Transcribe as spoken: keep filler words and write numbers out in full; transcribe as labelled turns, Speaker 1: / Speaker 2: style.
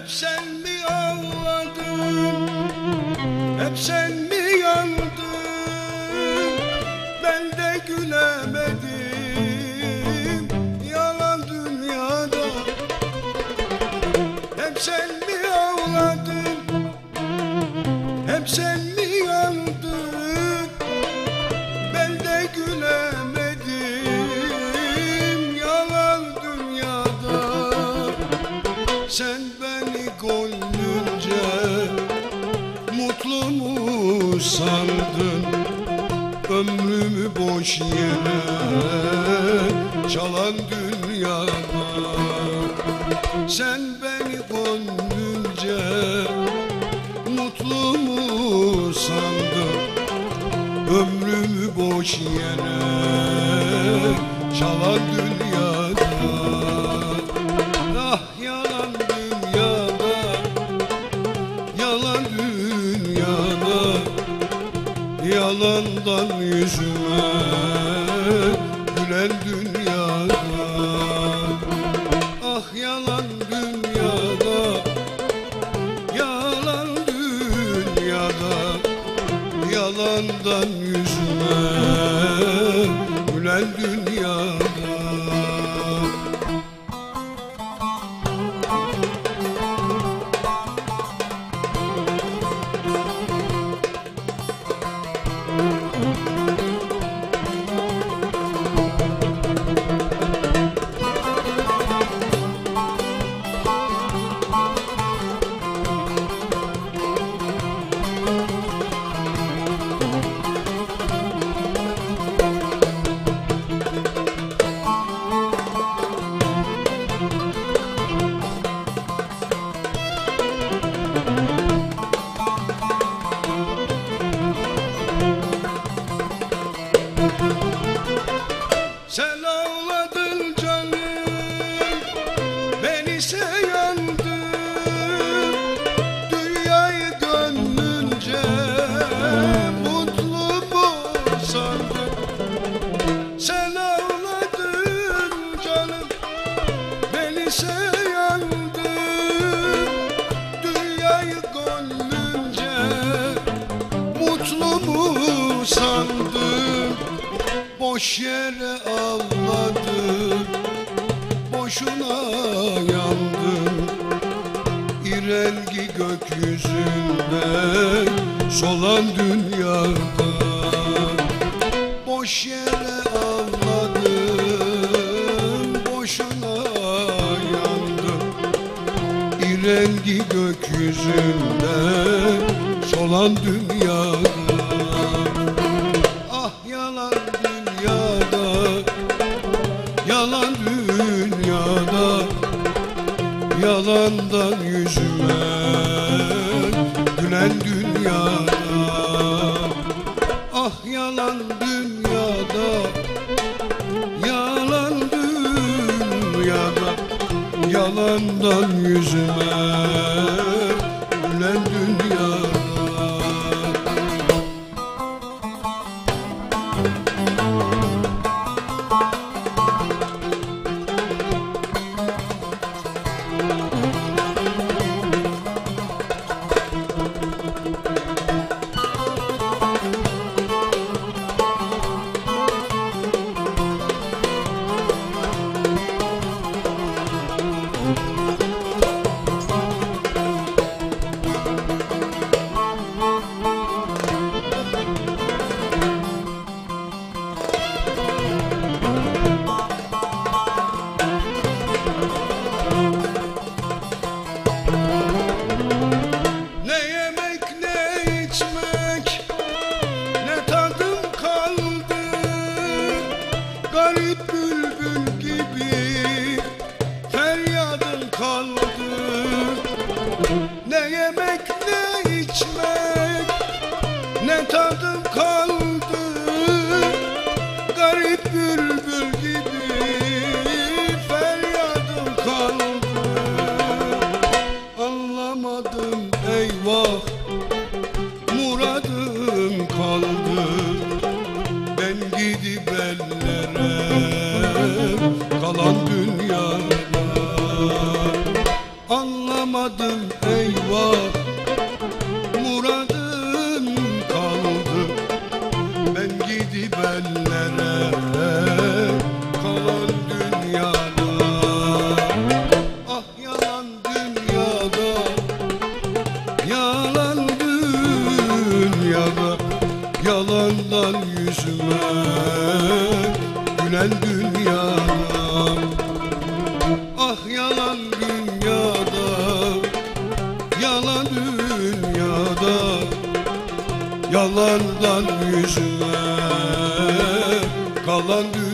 Speaker 1: Hep sen mi ağladın, hep sen mi yandın, ben de gülemedim yalan dünyada. Hep sen mi ağladın, hep sen mi yandın, ben de gülemedim yalan dünyada. Sen beni gönlünce mutlu mu sandın, ömrümü boş yere çalan dünyada. Sen beni gönlünce mutlu mu sandın, ömrümü boş yere çalan dünyada. Ah yalan dünyada, yalan dünyada, yalandan yüzüme gülen dünyada. Ah yalan dünyada, yalan dünyada, yalandan yüzüme gülen dünyada. Sen ağladın canım, ben ise yandım, dünyayı gönlünce mutlu mu sandın? Sen ağladın canım, ben ise yandım, dünyayı gönlünce mutlu mu sandın? Boş yere ağladın, boşuna yandın, İrelgi gökyüzünde solan dünyada. Boş yere ağladın, boşuna yandın, İrelgi gökyüzünde solan dünyada. Ah yalan dünyada, yalan dünyada, yalandan yüzüme gülen dünyada. Ah yalan dünyada, yalan dünyada, yalandan yüzüme gülen dünyada. bulamadım eyvah, muradım kaldı. Ben gidip ellere kalan dünyada. Ah yalan dünyada, yalan dünyada, yalandan yüzüme gülen dünyada. Ah yalan dünyada, yalan dünyada, yalandan yüzüme kalan dünyada.